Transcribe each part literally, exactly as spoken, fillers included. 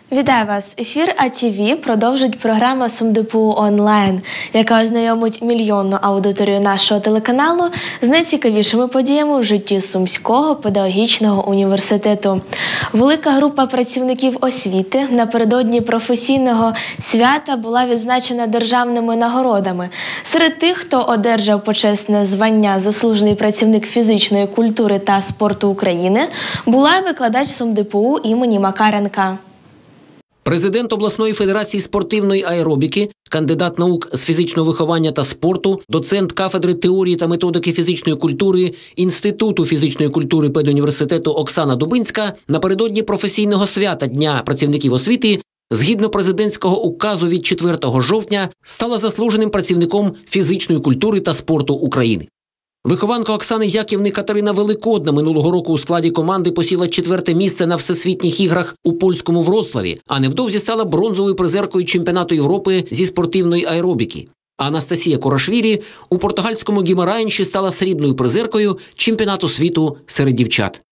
Вітаю вас! Ефір А Ті Ві продовжить програма СумДПУ онлайн, яка ознайомить мільйонну аудиторію нашого телеканалу з найцікавішими подіями в житті Сумського педагогічного університету. Велика група працівників освіти напередодні професійного свята була відзначена державними нагородами. Серед тих, хто одержав почесне звання «Заслужений працівник фізичної культури та спорту України», була й викладач СумДПУ імені Макаренка. Президент обласної федерації спортивної аеробіки, кандидат наук з фізичного виховання та спорту, доцент кафедри теорії та методики фізичної культури Інституту фізичної культури педуніверситету Оксана Дубинська напередодні професійного свята Дня працівників освіти згідно президентського указу від четвертого жовтня стала заслуженим працівником фізичної культури та спорту України. Вихованка Оксани Яківни Катерина Великодна минулого року у складі команди посіла четверте місце на всесвітніх іграх у польському Вроцлаві, а невдовзі стала бронзовою призеркою чемпіонату Європи зі спортивної аеробіки. А Анастасія Корашвілі у португальському Гімараїнші стала срібною призеркою чемпіонату світу серед дівчат.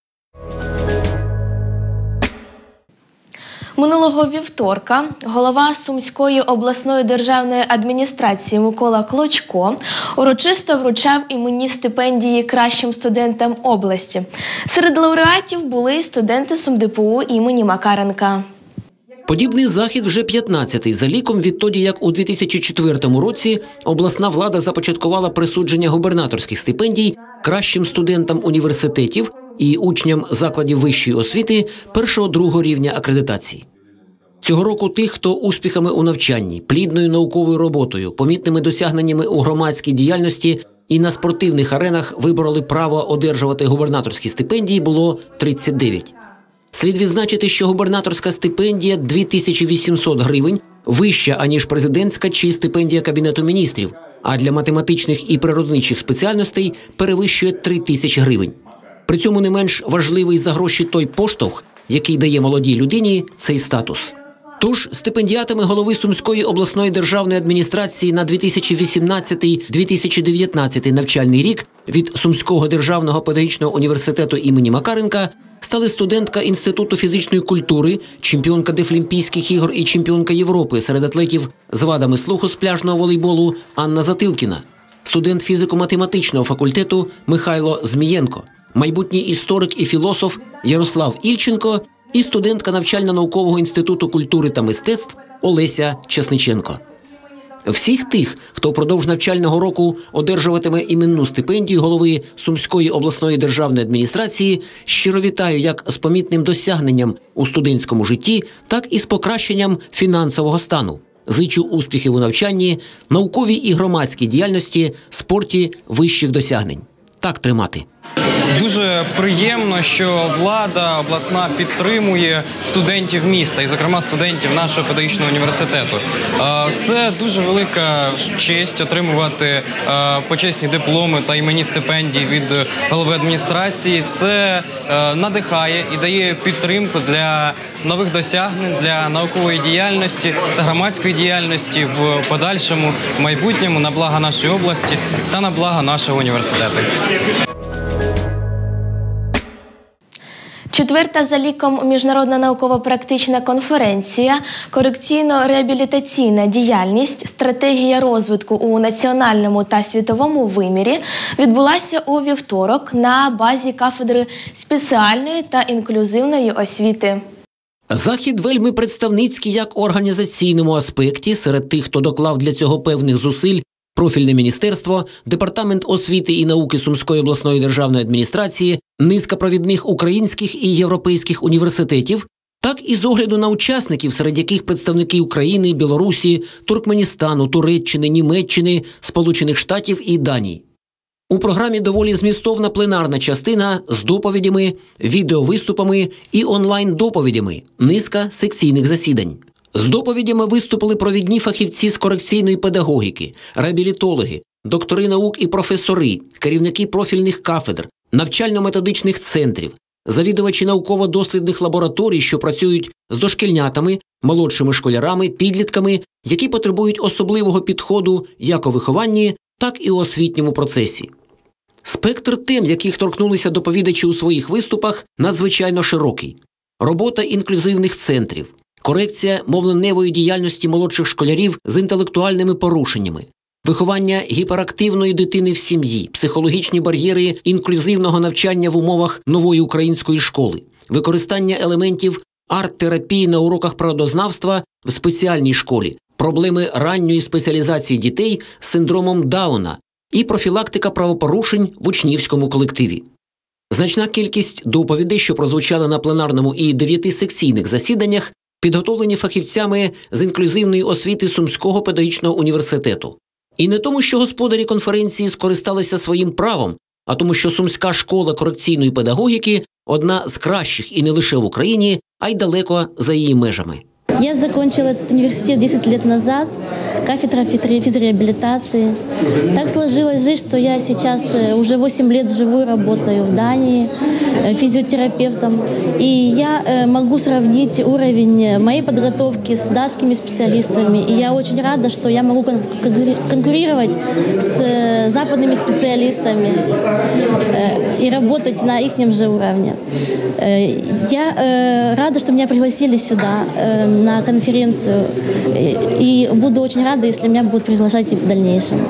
Минулого вівторка голова Сумської обласної державної адміністрації Микола Клочко урочисто вручав іменні стипендії кращим студентам області. Серед лауреатів були й студенти СумДПУ імені Макаренка. Подібний захід вже п'ятнадцятий за ліком відтоді, як у дві тисячі четвертому році обласна влада започаткувала присудження губернаторських стипендій кращим студентам університетів і учням закладів вищої освіти першого-другого рівня акредитації. Цього року тих, хто успіхами у навчанні, плідною науковою роботою, помітними досягненнями у громадській діяльності і на спортивних аренах вибороли право одержувати губернаторські стипендії, було тридцять дев'ять. Слід відзначити, що губернаторська стипендія дві тисячі вісімсот гривень вища, аніж президентська чи стипендія Кабінету міністрів, а для математичних і природничих спеціальностей перевищує три тисячі гривень. При цьому не менш важливий за гроші той поштовх, який дає молодій людині цей статус. Тож стипендіатами голови Сумської обласної державної адміністрації на дві тисячі вісімнадцятий - дві тисячі дев'ятнадцятий навчальний рік від Сумського державного педагогічного університету імені Макаренка стали студентка Інституту фізичної культури, чемпіонка Дефлімпійських ігор і чемпіонка Європи серед атлетів з вадами слуху з пляжного волейболу Анна Затилкіна, студент фізико-математичного факультету Михайло Змієнко, майбутній історик і філософ Ярослав Ільченко і студентка навчально-наукового інституту культури та мистецтв Олеся Чесниченко. Всіх тих, хто впродовж навчального року одержуватиме іменну стипендію голови Сумської обласної державної адміністрації, щиро вітаю як з помітним досягненням у студентському житті, так і з покращенням фінансового стану. Зичу успіхів у навчанні, науковій і громадській діяльності, спорті вищих досягнень. Так тримати. Дуже приємно, що влада обласна підтримує студентів міста, і, зокрема, студентів нашого педагогічного університету. Це дуже велика честь отримувати почесні дипломи та іменні стипендії від голови адміністрації. Це надихає і дає підтримку для нових досягнень, для наукової діяльності та громадської діяльності в подальшому майбутньому на благо нашої області та на благо нашого університету. Четверта за ліком міжнародна науково-практична конференція «Корекційно-реабілітаційна діяльність. Стратегія розвитку у національному та світовому вимірі» відбулася у вівторок на базі кафедри спеціальної та інклюзивної освіти. Захід вельми представницький як у організаційному аспекті серед тих, хто доклав для цього певних зусиль, профільне міністерство, Департамент освіти і науки Сумської обласної державної адміністрації, низка провідних українських і європейських університетів, так і з огляду на учасників, серед яких представники України, Білорусі, Туркменістану, Туреччини, Німеччини, Сполучених Штатів і Данії. У програмі доволі змістовна пленарна частина з доповідями, відеовиступами і онлайн-доповідями, низка секційних засідань. З доповідями виступили провідні фахівці з корекційної педагогіки, реабілітологи, доктори наук і професори, керівники профільних кафедр, навчально-методичних центрів, завідувачі науково-дослідних лабораторій, що працюють з дошкільнятами, молодшими школярами, підлітками, які потребують особливого підходу як у вихованні, так і у освітньому процесі. Спектр тем, яких торкнулися доповідачі у своїх виступах, надзвичайно широкий. Робота інклюзивних центрів, корекція мовленневої діяльності молодших школярів з інтелектуальними порушеннями, виховання гіперактивної дитини в сім'ї, психологічні бар'єри інклюзивного навчання в умовах нової української школи, використання елементів арт-терапії на уроках природознавства в спеціальній школі, проблеми ранньої спеціалізації дітей з синдромом Дауна і профілактика правопорушень в учнівському колективі. Значна кількість доповідей, що прозвучали на пленарному і дев'ятисекційних засіданнях, підготовлені фахівцями з інклюзивної освіти Сумського педагогічного університету. І не тому, що господарі конференції скористалися своїм правом, а тому, що Сумська школа корекційної педагогіки – одна з кращих і не лише в Україні, а й далеко за її межами. Я закончила этот университет десять лет назад, кафедра физреабилитации. Так сложилась жизнь, что я сейчас уже восемь лет живу и работаю в Дании физиотерапевтом. И я могу сравнить уровень моей подготовки с датскими специалистами. И я очень рада, что я могу конкурировать с западными специалистами и работать на их же уровне. Я рада, что меня пригласили сюда на конференцию. И буду очень рада, если меня будут приглашать и в дальнейшем.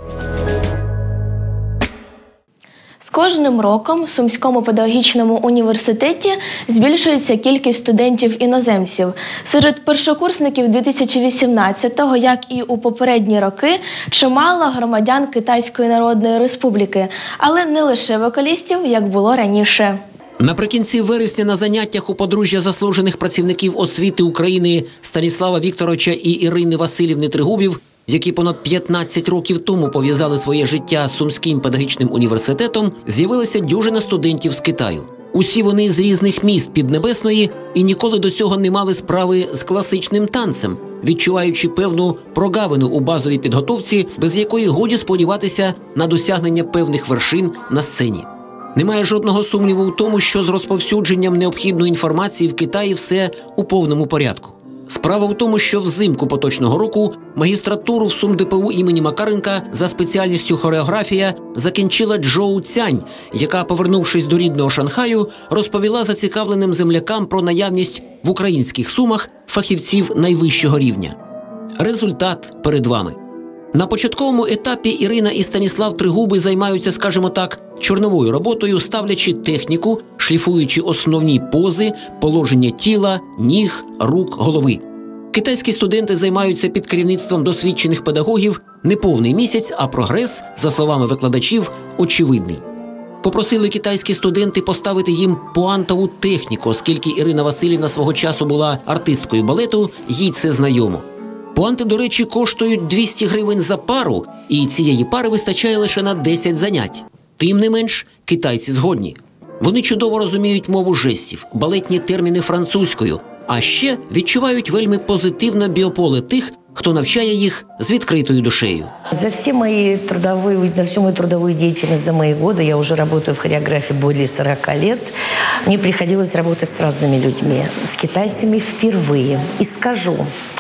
З кожним роком в Сумському педагогічному університеті збільшується кількість студентів-іноземців. Серед першокурсників дві тисячі вісімнадцятого, як і у попередні роки, чимало громадян Китайської Народної Республіки, але не лише вокалістів, як було раніше. Наприкінці вересня на заняттях у подружжя заслужених працівників освіти України Станіслава Вікторовича і Ірини Василівни Тригубів, які понад п'ятнадцять років тому пов'язали своє життя з Сумським педагогічним університетом, з'явилася дюжина студентів з Китаю. Усі вони з різних міст Піднебесної і ніколи до цього не мали справи з класичним танцем, відчуваючи певну прогавину у базовій підготовці, без якої годі сподіватися на досягнення певних вершин на сцені. Немає жодного сумніву в тому, що з розповсюдженням необхідної інформації в Китаї все у повному порядку. Справа в тому, що взимку поточного року магістратуру в СумДПУ імені Макаренка за спеціальністю хореографія закінчила Джоу Цянь, яка, повернувшись до рідного Шанхаю, розповіла зацікавленим землякам про наявність в українських Сумах фахівців найвищого рівня. Результат перед вами. На початковому етапі Ірина і Станіслав Тригуби займаються, скажімо так, чорновою роботою, ставлячи техніку, шліфуючи основні пози, положення тіла, ніг, рук, голови. Китайські студенти займаються під керівництвом досвідчених педагогів не повний місяць, а прогрес, за словами викладачів, очевидний. Попросили китайські студенти поставити їм пуантову техніку, оскільки Ірина Василівна свого часу була артисткою балету, їй це знайомо. Пуанти, до речі, коштують двісті гривень за пару, і цієї пари вистачає лише на десять занять. Тим не менш, китайці згодні. Вони чудово розуміють мову жестів, балетні терміни французькою, а ще відчувають вельми позитивне біополе тих, хто навчає їх з відкритою душею. За все мои трудовые, на всю мою трудовую деятельность за мои годы, я уже работаю в хореографии более сорока лет, мне приходилось работать с разными людьми, с китайцами впервые. И скажу,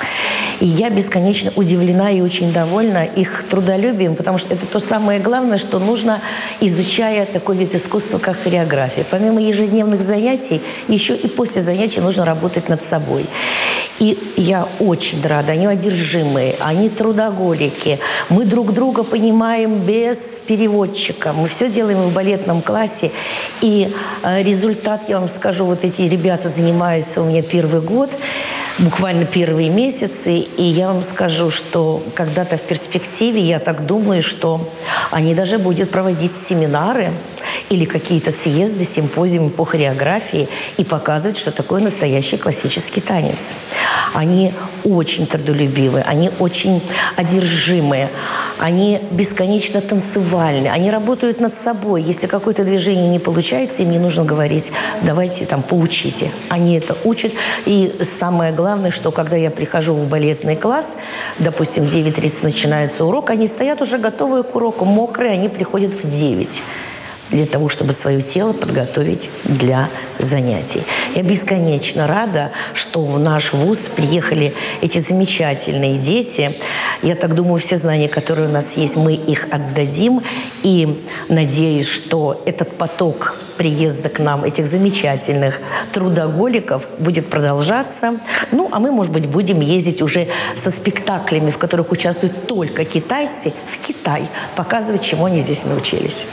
и я бесконечно удивлена и очень довольна их трудолюбием, потому что это то самое главное, что нужно, изучая такой вид искусства, как хореография. Помимо ежедневных занятий, еще и после занятий нужно работать над собой. И я очень рада, они одержимые, они трудоголики. Мы друг друга понимаем без переводчика. Мы все делаем в балетном классе. И э, результат, я вам скажу, вот эти ребята занимаются у меня первый год, буквально первые месяцы, и я вам скажу, что когда-то в перспективе, я так думаю, что они даже будут проводить семинары или какие-то съезды, симпозиумы по хореографии и показывать, что такое настоящий классический танец. Они очень трудолюбивые, они очень одержимые, они бесконечно танцевальны, они работают над собой. Если какое-то движение не получается, им не нужно говорить, давайте там поучите. Они это учат. И самое главное, что когда я прихожу в балетный класс, допустим, в девять тридцать начинается урок, они стоят уже готовые к уроку, мокрые, они приходят в девять. Для того, чтобы свое тело подготовить для занятий. Я бесконечно рада, что в наш вуз приехали эти замечательные дети. Я так думаю, все знания, которые у нас есть, мы их отдадим. И надеюсь, что этот поток приезда к нам этих замечательных трудоголиков будет продолжаться. Ну, а мы, может быть, будем ездить уже со спектаклями, в которых участвуют только китайцы, в Китай, показывать, чему они здесь научились.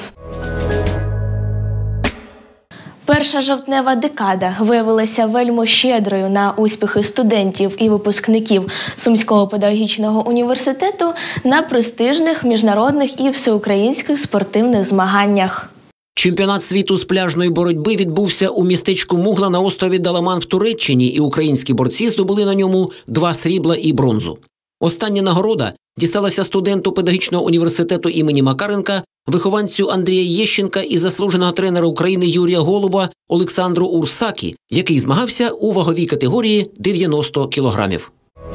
Перша жовтнева декада виявилася вельми щедрою на успіхи студентів і випускників Сумського педагогічного університету на престижних міжнародних і всеукраїнських спортивних змаганнях. Чемпіонат світу з пляжної боротьби відбувся у містечку Мугла на острові Даламан в Туреччині, і українські борці здобули на ньому два срібла і бронзу. Остання нагорода дісталася студенту педагогічного університету імені Макаренка, вихованцю Андрія Єщенка і заслуженого тренера України Юрія Голуба Олександру Урсакі, який змагався у ваговій категорії дев'яносто кілограмів.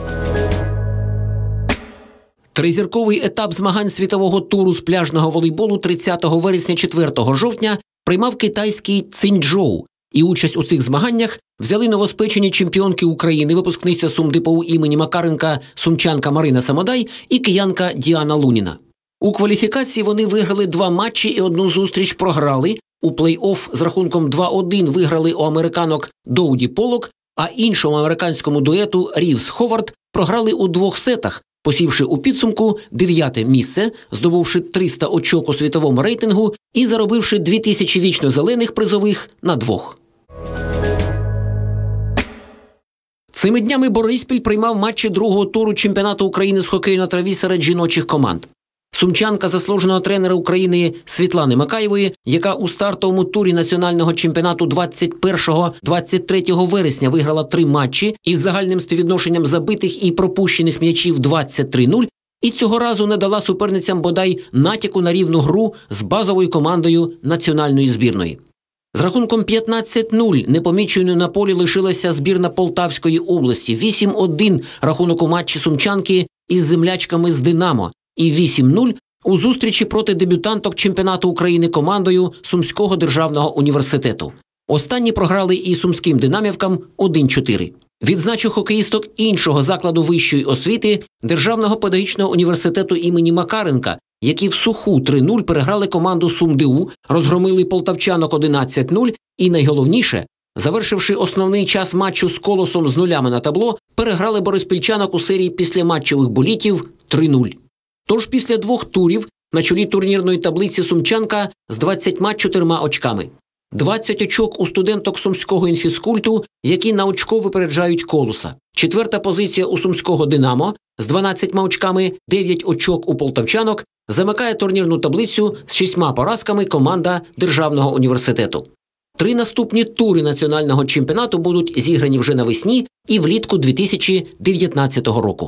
Тризірковий етап змагань світового туру з пляжного волейболу тридцятого вересня – четвертого жовтня приймав китайський Циньчжоу. І участь у цих змаганнях взяли новоспечені чемпіонки України, випускниця СумДПУ імені Макаренка сумчанка Марина Самодай і киянка Діана Луніна. У кваліфікації вони виграли два матчі і одну зустріч програли. У плей-офф з рахунком два один виграли у американок Доуді Полок, а іншому американському дуету Рівс Ховард програли у двох сетах, посівши у підсумку дев'яте місце, здобувши триста очок у світовому рейтингу і заробивши дві тисячі вічно-зелених призових на двох. Цими днями Бориспіль приймав матчі другого туру чемпіонату України з хокею на траві серед жіночих команд. Сумчанка заслуженого тренера України Світлани Макаєвої, яка у стартовому турі національного чемпіонату двадцять першого - двадцять третього вересня виграла три матчі із загальним співвідношенням забитих і пропущених м'ячів двадцять три нуль, і цього разу не дала суперницям бодай натяку на рівну гру з базовою командою національної збірної. З рахунком п'ятнадцять нуль непоміченою на полі лишилася збірна Полтавської області, вісім один рахунок у матчі сумчанки із землячками з «Динамо», і вісім нуль у зустрічі проти дебютанток чемпіонату України командою Сумського державного університету. Останні програли і сумським динамівкам один чотири. Відзначу хокеїсток іншого закладу вищої освіти Державного педагогічного університету імені Макаренка, які в суху три нуль переграли команду СумДУ, розгромили полтавчанок одинадцять нуль і, найголовніше, завершивши основний час матчу з Колосом з нулями на табло, переграли бориспільчанок у серії післяматчевих болітів три нуль. Тож після двох турів на чолі турнірної таблиці сумчанка з двадцятьма чотирма очками. двадцять очок у студенток Сумського інфіскульту, які на очко випереджають Колоса. Четверта позиція у Сумського «Динамо» з дванадцятьма очками, дев'ять очок у полтавчанок, замикає турнірну таблицю з шістьма поразками команда Державного університету. Три наступні тури національного чемпіонату будуть зіграні вже навесні і влітку дві тисячі дев'ятнадцятого року.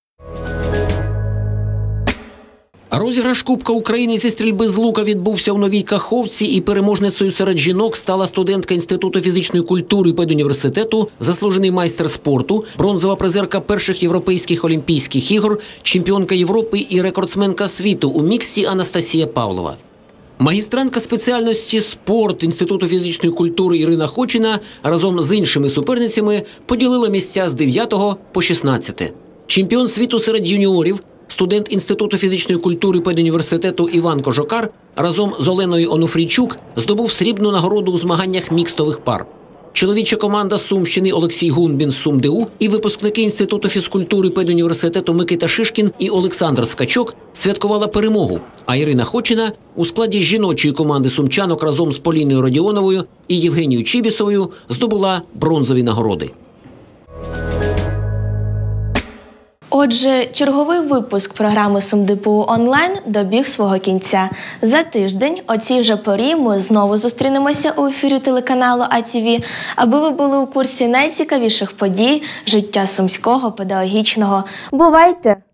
Розіграш Кубка України зі стрільби з лука відбувся у Новій Каховці, і переможницею серед жінок стала студентка Інституту фізичної культури педуніверситету, заслужений майстер спорту, бронзова призерка перших європейських олімпійських ігор, чемпіонка Європи і рекордсменка світу у міксі Анастасія Павлова. Магістрантка спеціальності спорт Інституту фізичної культури Ірина Хочина разом з іншими суперницями поділила місця з дев'ятого по шістнадцяте. Чемпіон світу серед юніорів, студент Інституту фізичної культури педуніверситету Іван Кожокар разом з Оленою Онуфрійчук здобув срібну нагороду у змаганнях мікстових пар. Чоловіча команда Сумщини Олексій Гунбін з СумДУ і випускники Інституту фізкультури педуніверситету Микита Шишкін і Олександр Скачок святкувала перемогу, а Ірина Хочина у складі жіночої команди сумчанок разом з Поліною Родіоновою і Євгенією Чібісовою здобула бронзові нагороди. Отже, черговий випуск програми СумДПУ онлайн добіг свого кінця. За тиждень о цій же порі ми знову зустрінемося у ефірі телеканалу А Ті Ві, аби ви були у курсі найцікавіших подій життя Сумського педагогічного. Бувайте!